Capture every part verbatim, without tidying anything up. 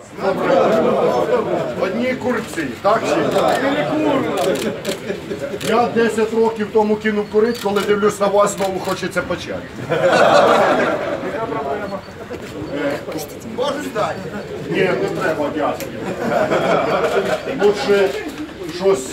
Одні курці, так чи? Я десять років тому кинув курити, коли дивлюсь на вас, знову хочеться почати. Можеш дати? Ні, не треба, дякую. Лучше щось...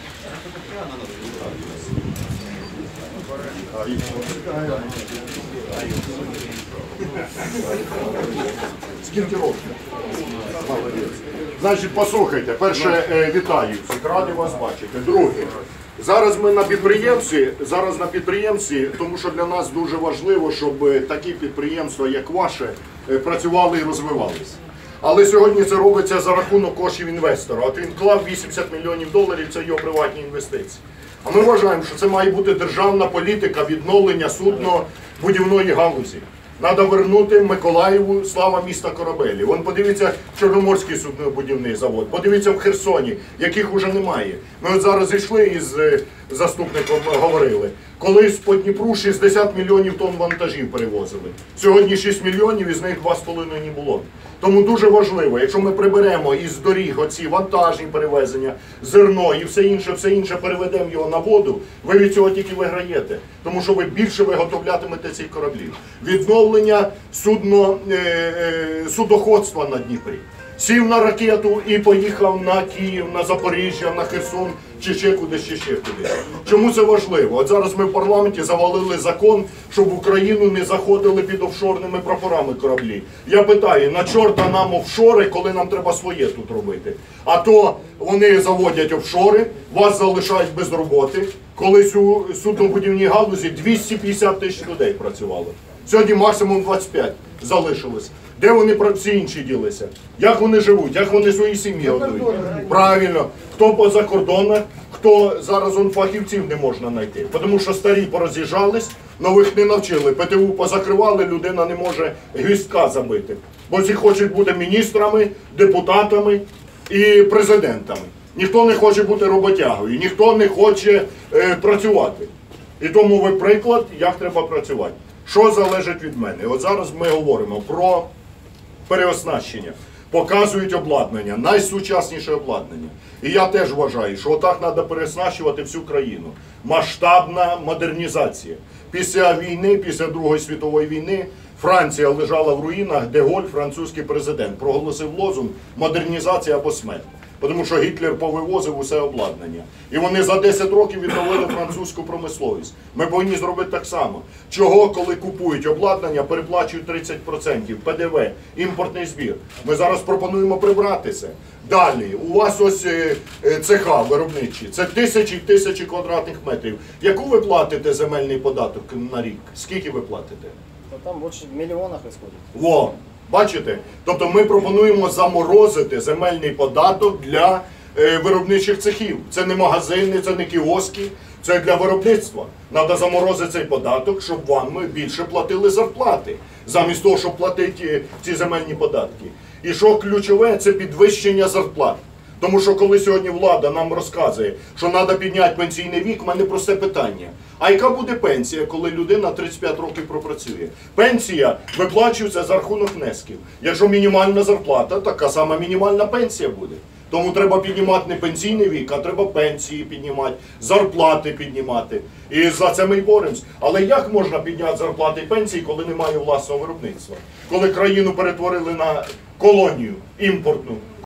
Скільки років? Молодець. Значить, послухайте, перше, е, вітаю всіх, радий вас бачити. Друге, зараз ми на підприємстві, зараз на підприємстві, тому що для нас дуже важливо, щоб такі підприємства, як ваше, е, працювали і розвивалися. Але сьогодні це робиться за рахунок коштів інвестора. От він вклав вісімдесят мільйонів доларів, це його приватні інвестиції. А ми вважаємо, що це має бути державна політика відновлення судно-будівної галузі. Треба вернути Миколаєву слава міста корабелів. Вон подивіться Чорноморський суднобудівний завод, подивіться в Херсоні, яких уже немає. Ми от зараз йшли із заступником, говорили. Колись по Дніпру шістдесят мільйонів тонн вантажів перевозили. Сьогодні шість мільйонів, із них два з половиною не було. Тому дуже важливо, якщо ми приберемо із доріг оці вантажні перевезення, зерно і все інше, все інше переведемо його на воду, ви від цього тільки виграєте. Тому що ви більше виготовлятимете цих кораблів. Відновлення судно, е, е, судоходства на Дніпрі. Сів на ракету і поїхав на Київ, на Запоріжжя, на Херсон, чи ще кудись, чи ще кудись. Чому це важливо? От зараз ми в парламенті завалили закон, щоб в Україну не заходили під офшорними прапорами кораблі. Я питаю, на чорта нам офшори, коли нам треба своє тут робити? А то вони заводять офшори, вас залишають без роботи. Колись у суднобудівній галузі двісті п'ятдесят тисяч людей працювало. Сьогодні максимум двадцять п'ять залишилось. Де вони про всі інші ділися? Як вони живуть? Як вони свої сім'ї годують? Правильно. Хто поза кордонах, хто зараз он фахівців не можна знайти. Тому що старі пороз'їжджались, нових не навчили. ПТУ позакривали, людина не може гвіздка забити. Бо всі хочуть бути міністрами, депутатами і президентами. Ніхто не хоче бути роботягою, ніхто не хоче е, працювати. І тому ви приклад, як треба працювати. Що залежить від мене? От зараз ми говоримо про переоснащення. Показують обладнання, найсучасніше обладнання. І я теж вважаю, що отак треба переоснащувати всю країну. Масштабна модернізація. Після війни, після Другої світової війни, Франція лежала в руїнах, де Голь, французький президент, проголосив лозунг «Модернізація або смерть». Тому що Гітлер повивозив усе обладнання. І вони за десять років відновили французьку промисловість. Ми повинні зробити так само. Чого, коли купують обладнання, переплачують тридцять відсотків, ПДВ, імпортний збір. Ми зараз пропонуємо прибрати це. Далі, у вас ось цеха виробничі, це тисячі тисячі квадратних метрів. Яку ви платите земельний податок на рік? Скільки ви платите? Там більше мільйонів виходить. Во! Бачите? Тобто ми пропонуємо заморозити земельний податок для е, виробничих цехів. Це не магазини, це не кіоски, це для виробництва. Треба заморозити цей податок, щоб вам ми більше платили зарплати, замість того, щоб платити ці земельні податки. І що ключове, це підвищення зарплат. Тому що коли сьогодні влада нам розказує, що треба підняти пенсійний вік, в мене просте питання. А яка буде пенсія, коли людина тридцять п'ять років пропрацює? Пенсія виплачується за рахунок внесків. Якщо мінімальна зарплата, така сама мінімальна пенсія буде. Тому треба піднімати не пенсійний вік, а треба пенсії піднімати, зарплати піднімати. І за це ми й боремось. Але як можна підняти зарплати і пенсії, коли немає власного виробництва? Коли країну перетворили на колонію імпортну?